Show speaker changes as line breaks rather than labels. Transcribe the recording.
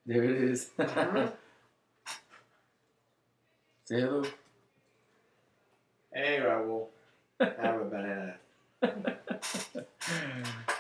There it is.
Mhm.
Say hello.
Hey, Raul. Have a banana.